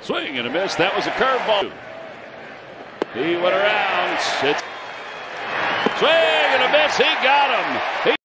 Swing and a miss. That was a curveball. He went around. Swing and a miss. He got him.